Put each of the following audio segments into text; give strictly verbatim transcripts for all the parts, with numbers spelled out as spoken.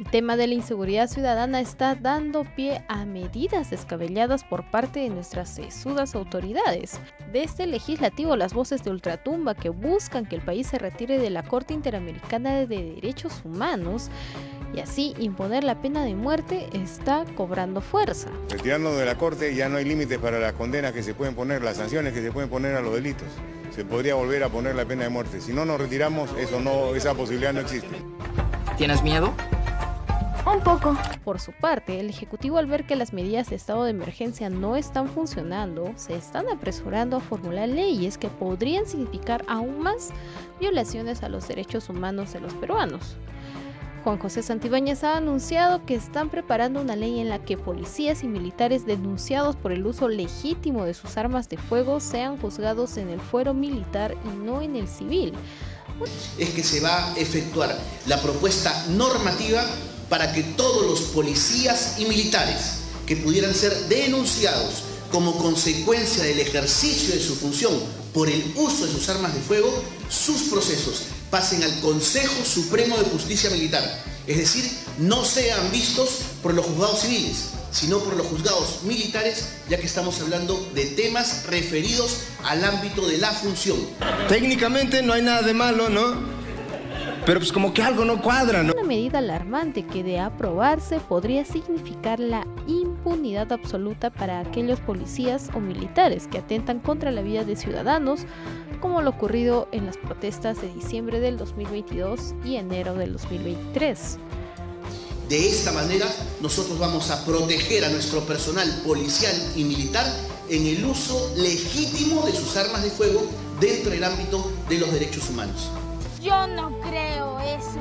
tema de la inseguridad ciudadana está dando pie a medidas descabelladas por parte de nuestras sesudas autoridades. Desde el legislativo, las voces de ultratumba que buscan que el país se retire de la Corte Interamericana de Derechos Humanos y así imponer la pena de muerte está cobrando fuerza. Retirando de la Corte ya no hay límites para las condenas que se pueden poner, las sanciones que se pueden poner a los delitos. Se podría volver a poner la pena de muerte. Si no nos retiramos, eso no, esa posibilidad no existe. ¿Tienes miedo? Un poco. Por su parte, el Ejecutivo, al ver que las medidas de estado de emergencia no están funcionando, se están apresurando a formular leyes que podrían significar aún más violaciones a los derechos humanos de los peruanos. Juan José Santibáñez ha anunciado que están preparando una ley en la que policías y militares denunciados por el uso legítimo de sus armas de fuego sean juzgados en el fuero militar y no en el civil. Es que se va a efectuar la propuesta normativa para que todos los policías y militares que pudieran ser denunciados como consecuencia del ejercicio de su función por el uso de sus armas de fuego, sus procesos pasen al Consejo Supremo de Justicia Militar, es decir, no sean vistos por los juzgados civiles, sino por los juzgados militares, ya que estamos hablando de temas referidos al ámbito de la función. Técnicamente no hay nada de malo, ¿no? Pero pues como que algo no cuadra, ¿no? Una medida alarmante que de aprobarse podría significar la impunidad absoluta para aquellos policías o militares que atentan contra la vida de ciudadanos, como lo ocurrido en las protestas de diciembre del dos mil veintidós y enero del dos mil veintitrés. De esta manera, nosotros vamos a proteger a nuestro personal policial y militar en el uso legítimo de sus armas de fuego dentro del ámbito de los derechos humanos. Yo no creo eso.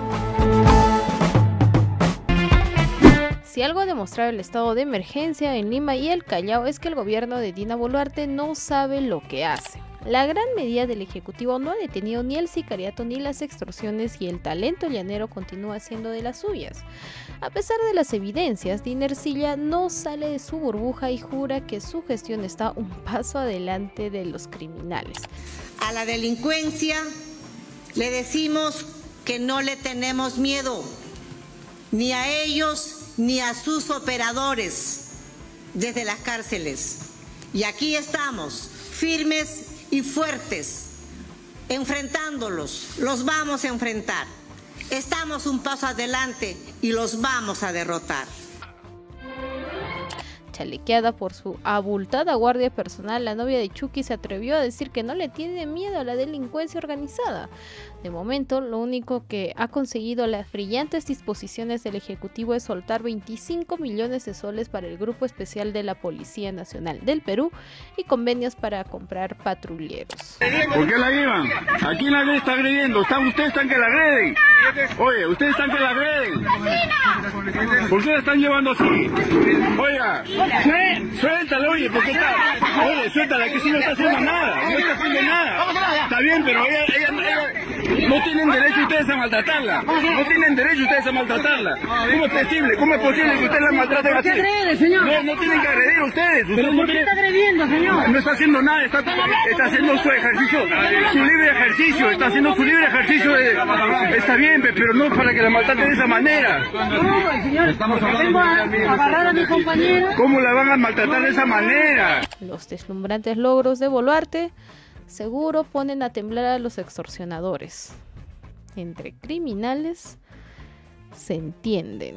Si algo ha demostrado el estado de emergencia en Lima y el Callao es que el gobierno de Dina Boluarte no sabe lo que hace. La gran medida del Ejecutivo no ha detenido ni el sicariato ni las extorsiones y el talento llanero continúa siendo de las suyas. A pesar de las evidencias, Dina Ercilla no sale de su burbuja y jura que su gestión está un paso adelante de los criminales. A la delincuencia le decimos que no le tenemos miedo, ni a ellos ni a sus operadores desde las cárceles. Y aquí estamos, firmes y fuertes, enfrentándolos, los vamos a enfrentar. Estamos un paso adelante y los vamos a derrotar. Chalequeada por su abultada guardia personal, la novia de Chucky se atrevió a decir que no le tiene miedo a la delincuencia organizada. De momento, lo único que ha conseguido las brillantes disposiciones del Ejecutivo es soltar veinticinco millones de soles para el Grupo Especial de la Policía Nacional del Perú y convenios para comprar patrulleros. ¿Por qué la llevan? ¿A quién la está agrediendo? ¿Están, ustedes están que la agreden? Oye, ustedes están que la agreden. ¿Por qué la están llevando así? Oiga, suéltala, oye, ¿por qué está? Oye, suéltala, que si no está haciendo nada, no está haciendo nada. Está bien, pero ella, ella, ella no tienen derecho ustedes a maltratarla. No tienen derecho ustedes a maltratarla. ¿Cómo es posible? ¿Cómo es posible que ustedes la maltraten así? No, no tienen que agredir a ustedes. ¿Pero por qué está agrediendo, señor? No está haciendo nada, está, está haciendo su ejercicio, su libre ejercicio, está haciendo su libre ejercicio de, está bien, pero no para que la maltraten de esa manera. No, señor, estamos hablando a agarrar a mi compañera. ¿Cómo la van a maltratar de esa manera? Los deslumbrantes logros de Boluarte seguro ponen a temblar a los extorsionadores. Entre criminales se entienden.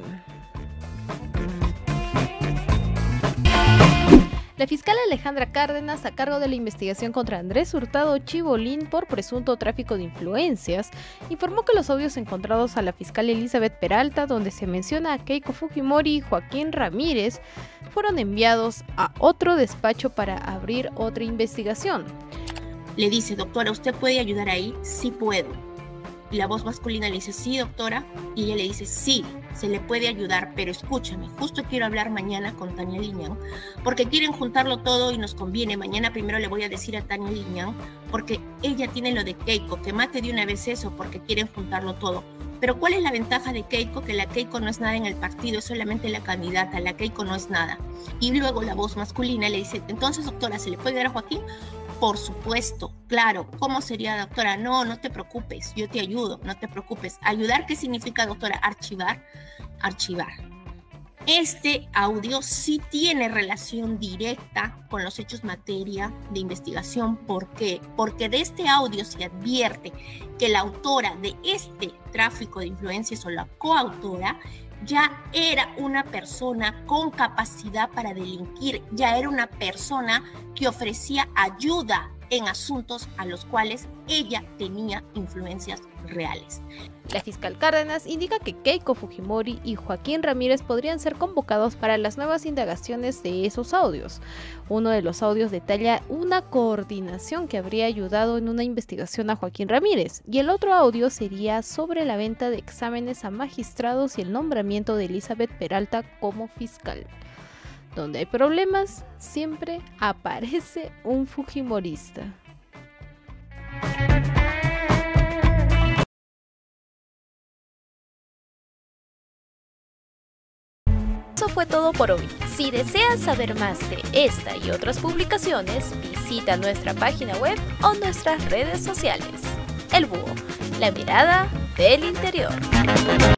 La fiscal Alejandra Cárdenas, a cargo de la investigación contra Andrés Hurtado Chibolín por presunto tráfico de influencias, informó que los audios encontrados a la fiscal Elizabeth Peralta, donde se menciona a Keiko Fujimori y Joaquín Ramírez, fueron enviados a otro despacho para abrir otra investigación. Le dice, doctora, ¿usted puede ayudar ahí? Sí puedo. Y la voz masculina le dice, sí, doctora. Y ella le dice, sí, se le puede ayudar, pero escúchame, justo quiero hablar mañana con Tania Liñán, porque quieren juntarlo todo y nos conviene. Mañana primero le voy a decir a Tania Liñán, porque ella tiene lo de Keiko, que mate de una vez eso, porque quieren juntarlo todo. Pero ¿cuál es la ventaja de Keiko? Que la Keiko no es nada en el partido, es solamente la candidata, la Keiko no es nada. Y luego la voz masculina le dice, entonces, doctora, ¿se le puede dar a Joaquín? Por supuesto, claro. ¿Cómo sería, doctora? No, no te preocupes, yo te ayudo, no te preocupes. ¿Ayudar qué significa, doctora? Archivar. archivar. Este audio sí tiene relación directa con los hechos materia de investigación. ¿Por qué? Porque de este audio se advierte que la autora de este tráfico de influencias o la coautora ya era una persona con capacidad para delinquir, ya era una persona que ofrecía ayuda en asuntos a los cuales ella tenía influencias reales. La fiscal Cárdenas indica que Keiko Fujimori y Joaquín Ramírez podrían ser convocados para las nuevas indagaciones de esos audios. Uno de los audios detalla una coordinación que habría ayudado en una investigación a Joaquín Ramírez, y el otro audio sería sobre la venta de exámenes a magistrados y el nombramiento de Elizabeth Peralta como fiscal. Donde hay problemas, siempre aparece un fujimorista. Eso fue todo por hoy. Si deseas saber más de esta y otras publicaciones, visita nuestra página web o nuestras redes sociales. El Búho, la mirada del interior.